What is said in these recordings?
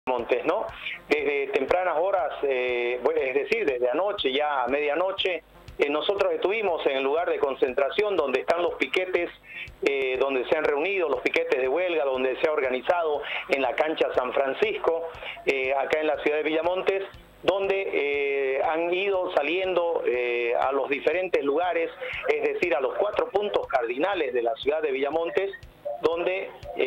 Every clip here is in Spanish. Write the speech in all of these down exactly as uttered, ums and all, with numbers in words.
Montes, ¿no? Desde tempranas horas, eh, es decir, desde anoche, ya a medianoche, eh, nosotros estuvimos en el lugar de concentración donde están los piquetes, eh, donde se han reunido los piquetes de huelga, donde se ha organizado en la cancha San Francisco, eh, acá en la ciudad de Villamontes, donde eh, han ido saliendo eh, a los diferentes lugares, es decir, a los cuatro puntos cardinales de la ciudad de Villamontes, donde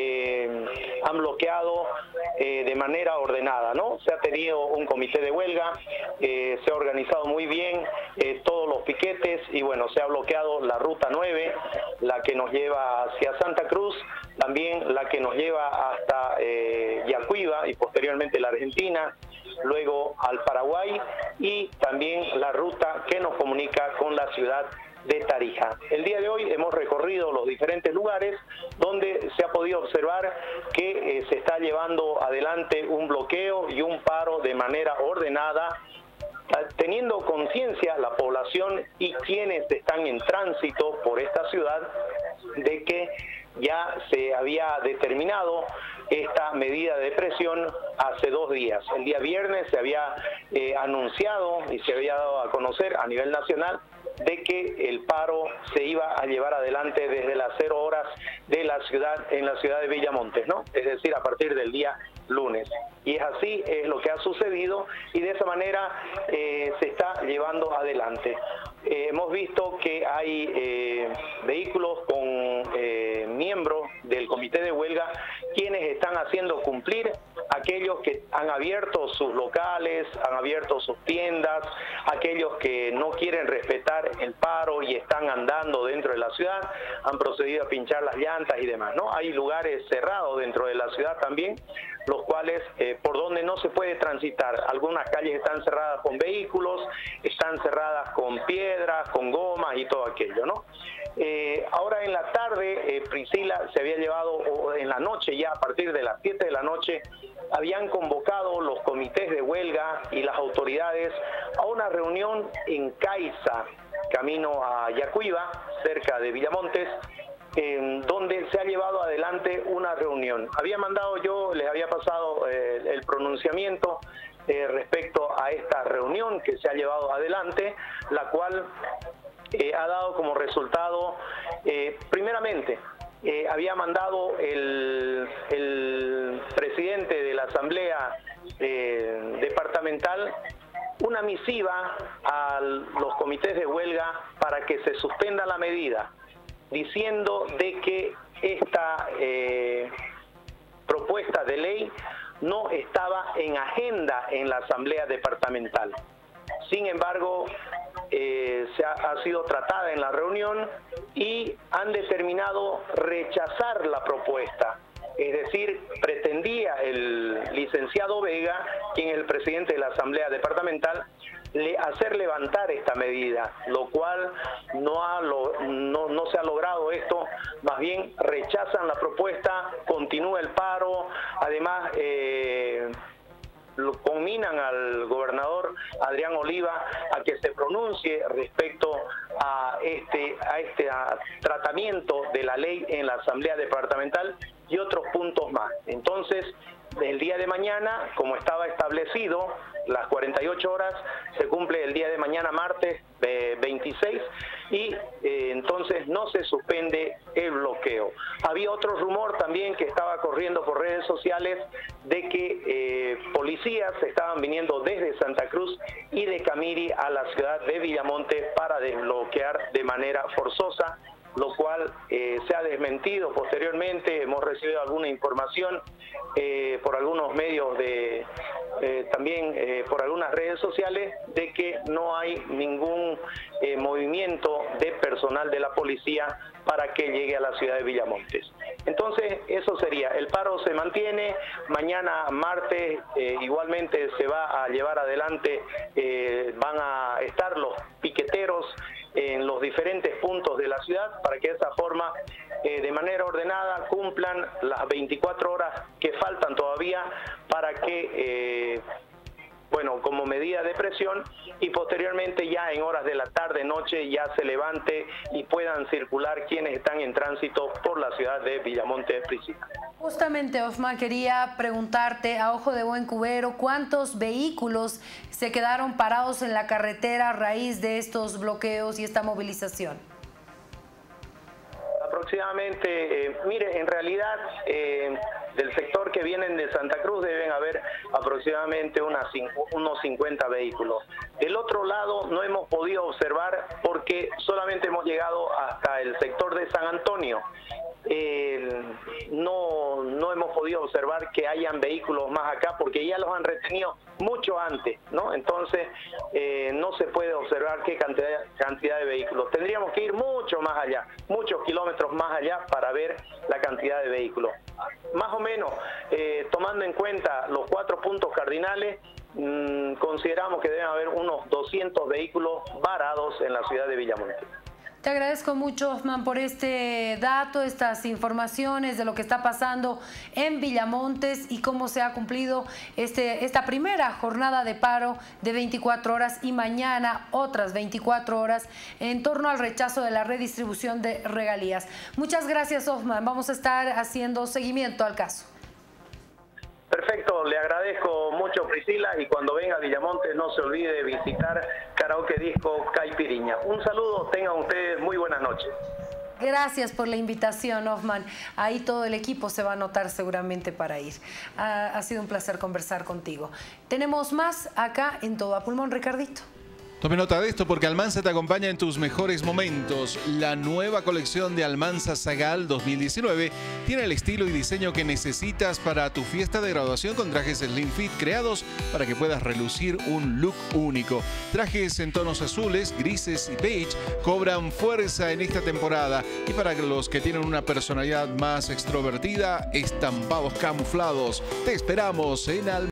eh, han bloqueado eh, de manera ordenada, ¿no? Se ha tenido un comité de huelga, eh, se ha organizado muy bien eh, todos los piquetes y bueno, se ha bloqueado la ruta nueve, la que nos lleva hacia Santa Cruz, también la que nos lleva hasta eh, Yacuiba y posteriormente la Argentina, luego al Paraguay y también la ruta que nos comunica con la ciudad de Tarija. El día de hoy hemos recorrido los diferentes lugares donde se ha podido observar que eh, se está llevando adelante un bloqueo y un paro de manera ordenada, teniendo conciencia la población y quienes están en tránsito por esta ciudad de que ya se había determinado esta medida de presión hace dos días. El día viernes se había eh, anunciado y se había dado a conocer a nivel nacional de que el paro se iba a llevar adelante desde las cero horas de la ciudad, en la ciudad de Villamontes, ¿no? Es decir, a partir del día lunes. Y es así, es lo que ha sucedido y de esa manera eh, se está llevando adelante. Eh, hemos visto que hay eh, vehículos con eh, miembros del comité de huelga quienes están haciendo cumplir aquellos que han abierto sus locales, han abierto sus tiendas, aquellos que no quieren respetar el paro y están andando dentro de la ciudad, han procedido a pinchar las llantas y demás, ¿no? Hay lugares cerrados dentro de la ciudad también, los cuales eh, por donde no se puede transitar. Algunas calles están cerradas con vehículos, están cerradas con piedras, con gomas y todo aquello, ¿no? Eh, ahora en la tarde, eh, Priscila, se había llevado, o en la noche ya, a partir de las siete de la noche, habían convocado los comités de huelga y las autoridades a una reunión en Caiza, camino a Yacuiba, cerca de Villamontes, en donde se ha llevado adelante una reunión. Había mandado yo, les había pasado eh, el pronunciamiento eh, respecto a esta reunión que se ha llevado adelante, la cual eh, ha dado como resultado, eh, primeramente, eh, había mandado el, el presidente de la Asamblea eh, Departamental una misiva a los comités de huelga para que se suspenda la medida, diciendo de que esta eh, propuesta de ley no estaba en agenda en la Asamblea Departamental. Sin embargo, eh, se ha, ha sido tratada en la reunión y han determinado rechazar la propuesta. Es decir, pretendía el licenciado Vega, quien es el presidente de la Asamblea Departamental, le, hacer levantar esta medida, lo cual no, ha, lo, no, no se ha logrado esto, más bien rechazan la propuesta, continúa el paro, además eh, lo conminan al gobernador Adrián Oliva a que se pronuncie respecto a este, a este a tratamiento de la ley en la Asamblea Departamental y otros puntos más. Entonces, el día de mañana, como estaba establecido, las cuarenta y ocho horas, se cumple el día de mañana, martes eh, veintiséis, y eh, entonces no se suspende el bloqueo. Había otro rumor también que estaba corriendo por redes sociales de que eh, policías estaban viniendo desde Santa Cruz y de Camiri a la ciudad de Villamontes para desbloquear de manera forzosa, lo cual eh, se ha desmentido posteriormente. Hemos recibido alguna información eh, por algunos medios, de eh, también eh, por algunas redes sociales, de que no hay ningún eh, movimiento de personal de la policía para que llegue a la ciudad de Villamontes. Entonces, eso sería, el paro se mantiene, mañana martes eh, igualmente se va a llevar adelante, eh, van a estar los piqueteros en los diferentes puntos de la ciudad para que de esa forma, eh, de manera ordenada, cumplan las veinticuatro horas que faltan todavía para que eh, bueno, como medida de presión, y posteriormente ya en horas de la tarde, noche, ya se levante y puedan circular quienes están en tránsito por la ciudad de Villamonte, Priscila. Justamente, Osman, quería preguntarte, a ojo de buen cubero, ¿cuántos vehículos se quedaron parados en la carretera a raíz de estos bloqueos y esta movilización? Aproximadamente, eh, mire, en realidad eh, del sector que vienen de Santa Cruz deben haber aproximadamente unas, unos cincuenta vehículos. Del otro lado no hemos podido observar porque solamente hemos llegado hasta el sector de San Antonio. Eh, no, no hemos podido observar que hayan vehículos más acá porque ya los han retenido mucho antes, ¿no? Entonces eh, no se puede observar qué cantidad, cantidad de vehículos. Tendríamos que ir mucho más allá, muchos kilómetros más allá para ver la cantidad de vehículos. Más o menos, eh, tomando en cuenta los cuatro puntos cardinales, mmm, consideramos que deben haber unos doscientos vehículos varados en la ciudad de Villamonte. Te agradezco mucho, Osman, por este dato, estas informaciones de lo que está pasando en Villamontes y cómo se ha cumplido este, esta primera jornada de paro de veinticuatro horas y mañana otras veinticuatro horas en torno al rechazo de la redistribución de regalías. Muchas gracias, Osman. Vamos a estar haciendo seguimiento al caso. Perfecto, le agradezco mucho, Priscila, y cuando venga a Villamonte no se olvide visitar Karaoke Disco Caipiriña. Un saludo, tengan ustedes muy buenas noches. Gracias por la invitación, Osman. Ahí todo el equipo se va a anotar seguramente para ir. Ha, ha sido un placer conversar contigo. Tenemos más acá en Todo a Pulmón, Ricardito. Tome nota de esto porque Almansa te acompaña en tus mejores momentos. La nueva colección de Almansa Sagal dos mil diecinueve tiene el estilo y diseño que necesitas para tu fiesta de graduación con trajes Slim Fit creados para que puedas relucir un look único. Trajes en tonos azules, grises y beige cobran fuerza en esta temporada y para los que tienen una personalidad más extrovertida, estampados camuflados. Te esperamos en Almansa.